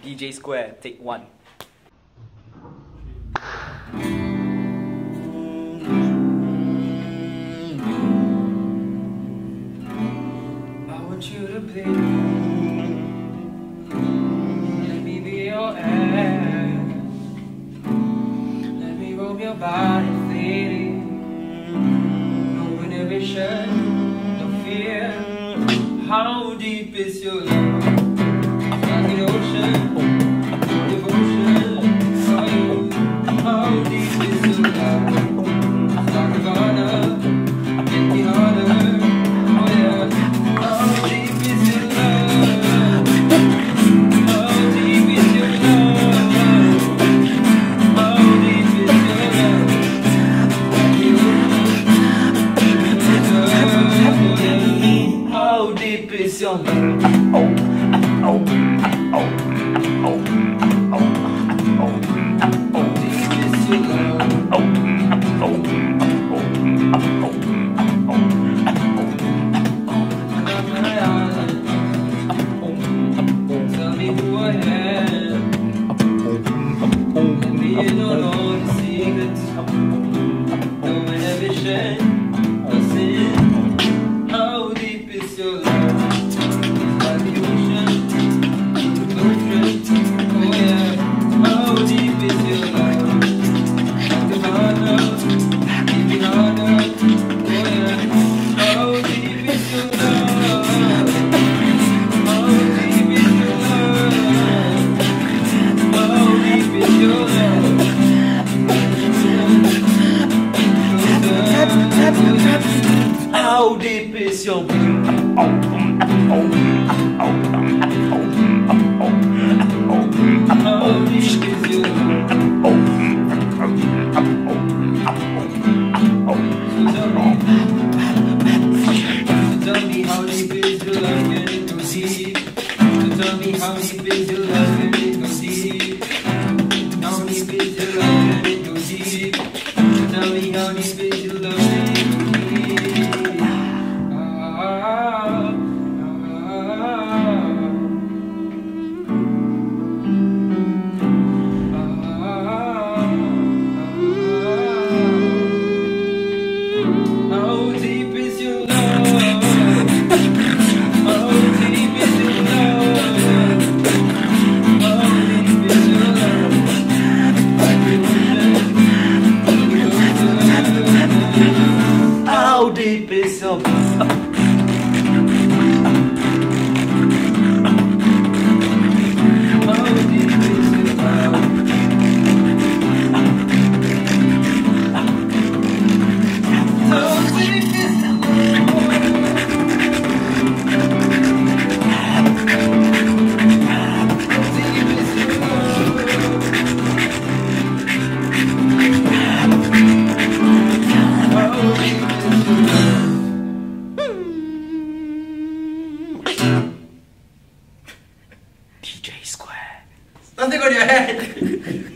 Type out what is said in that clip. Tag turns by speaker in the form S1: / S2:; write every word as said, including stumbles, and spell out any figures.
S1: D J Square, take one. I want you to play. Let me be your air. Let me roam your body freely. No inhibition, no fear. How deep is your love? Like an ocean, devotion for you. How deep is your love? Like a garden, get me harder. Oh yeah. How deep is your love? How deep is your love? How deep is your love? Like the ocean, how deep is your love? Tell me who I am. Let me in on all the secrets. No inhibition, no sin. How deep is your love? Like the ocean, the ocean. Oh yeah. How deep is your love? Like the harder, deep harder. Oh yeah. How deep is your love? How deep is your love? How deep is your love? How deep is your love? How deep is your love? So tell me, so tell me how deep is your love? Can it go deep? So tell me how deep is your love? Can it go deep? How deep is your love? Can it go deep? So tell me how deep is your love? Can it go deep? Ah, ah, how deep is your love? How deep is your love? How deep is your love? Like the ocean. How deep is your love? How deep is your love? How deep is your D J Square.
S2: Something on your head.